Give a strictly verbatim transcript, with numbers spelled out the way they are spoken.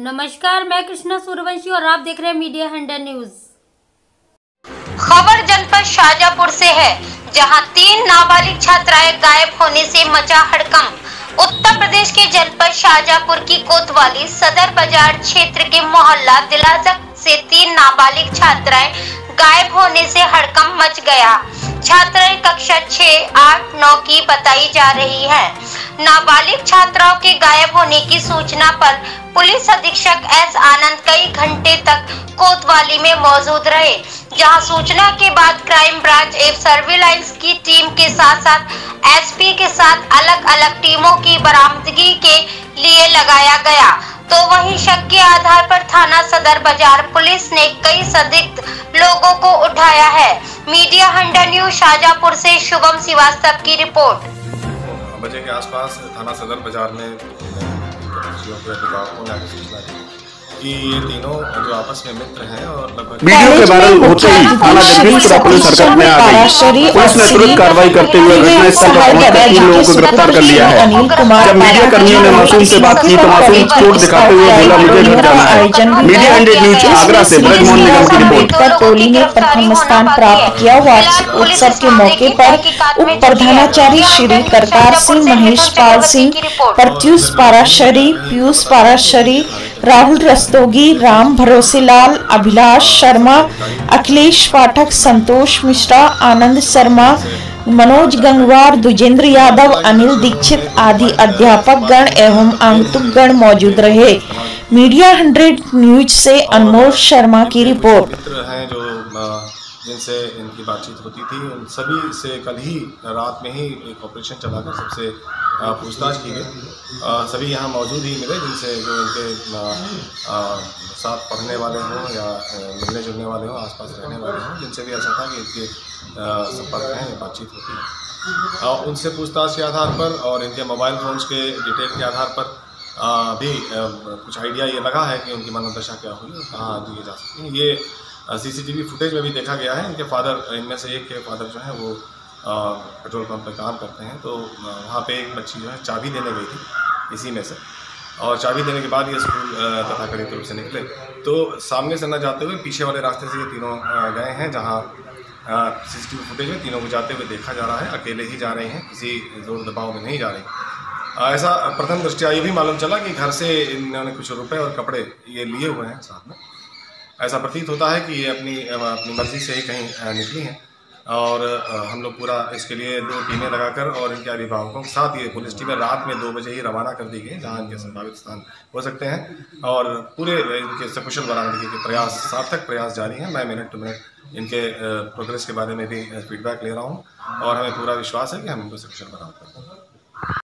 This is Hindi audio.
नमस्कार, मैं कृष्णा सूर्यवंशी और आप देख रहे हैं मीडिया हंड्रेड न्यूज। खबर जनपद शाजापुर से है, जहां तीन नाबालिग छात्राएं गायब होने से मचा हड़कंप। उत्तर प्रदेश के जनपद शाजापुर की कोतवाली सदर बाजार क्षेत्र के मोहल्ला दिलाजक से तीन नाबालिग छात्राएं गायब होने से हड़कंप मच गया। छात्राएं कक्षा छह, आठ, नौ की बताई जा रही है। नाबालिग छात्राओं के गायब होने की सूचना पर पुलिस अधीक्षक एस आनंद कई घंटे तक कोतवाली में मौजूद रहे, जहां सूचना के बाद क्राइम ब्रांच एवं सर्विलांस की टीम के साथ साथ एसपी के साथ अलग अलग टीमों की बरामदगी के लिए लगाया गया। तो वहीं शक के आधार पर थाना सदर बाजार पुलिस ने कई संदिग्ध लोगों को उठाया है। मीडिया हंड्रेड न्यूज शाजापुर से शुभम श्रीवास्तव की रिपोर्ट। बजे के आसपास थाना सदर बाजार में कि ये तीनों जो आपस में मित्र हैं और लगभग वीडियो के वायरल होते ही थाना जगदीशपुरा पुलिस हरकत में आ गई। पुलिस ने तुरंत कार्रवाई करते हुए घटनास्थल पर पहुंचकर तीन लोगों को गिरफ्तार कर लिया है। जब मीडिया कर्मियों ने मासूम से बात की तो मासूम चोट दिखाते हुए बोला, मुझे घर जाना है। मीडिया हंड्रेड न्यूज आगरा से ब्रजमोहन निगम की रिपोर्ट। टोली ने प्रथम स्थान प्राप्त किया। वार्षिक उत्सव के मौके पर उप प्रधानाचार्य श्री करतार सिंह, महेश पाल सिंह, प्रत्युष पाराशरी, पीयूष पाराशरी, राहुल रस्तोगी, राम भरोसेलाल, अभिलाष शर्मा, अखिलेश पाठक, संतोष मिश्रा, आनंद शर्मा, मनोज गंगवार, दुजेंद्र यादव, अनिल दीक्षित आदि अध्यापक गण एवं आगंतुक गण मौजूद रहे। मीडिया हंड्रेड न्यूज से अनमोल शर्मा की रिपोर्ट। हैं जो जिनसे इनकी बातचीत होती थी, उन सभी से कल ही रात में ही एक ऑपरेशन चलाकर सबसे पूछताछ की गई। सभी यहाँ मौजूद ही मिले, जिनसे जो इनके साथ पढ़ने वाले हों या मिलने जुलने वाले हों, आसपास रहने वाले हों, जिनसे भी ऐसा था कि इनके संपर्क में बातचीत होती है। उनसे पूछताछ के आधार पर और इनके मोबाइल फ़ोन्स के डिटेल के आधार पर भी कुछ आइडिया ये लगा है कि उनकी मनोदशा क्या हुई और कहाँ दिए जा सकती हैं। ये सीसीटीवी फुटेज में भी देखा गया है। इनके फादर, इनमें से एक के फादर जो है वो पेट्रोल पंप पर काम करते हैं, तो वहाँ पे एक बच्ची जो है चाबी देने गई थी इसी में से, और चाबी देने के बाद ये स्कूल तथाकथित रूप से निकले। तो सामने से न जाते हुए पीछे वाले रास्ते से ये तीनों गए हैं, जहाँ सीसीटीवी फुटेज में तीनों को जाते हुए देखा जा रहा है। अकेले ही जा रहे हैं, किसी जोर दबाव में नहीं जा रहे। ऐसा प्रथम दृष्टया ये भी मालूम चला कि घर से इन्होंने कुछ रुपए और कपड़े ये लिए हुए हैं साथ में। ऐसा प्रतीत होता है कि ये अपनी अपनी मर्जी से ही कहीं निकली हैं, और हम लोग पूरा इसके लिए दो टीमें लगाकर और इनके अभिभावकों के साथ ये पुलिस टीमें रात में दो बजे ही रवाना कर दी गई, जहां इनके संभावित स्थान हो सकते हैं, और पूरे इनके सकुशल बरामदगी के प्रयास, सार्थक प्रयास जारी हैं। मैं मिनट टू मिनट इनके प्रोग्रेस के बारे में भी फीडबैक ले रहा हूँ और हमें पूरा विश्वास है कि हम इनको सकुशल बरामद करेंगे।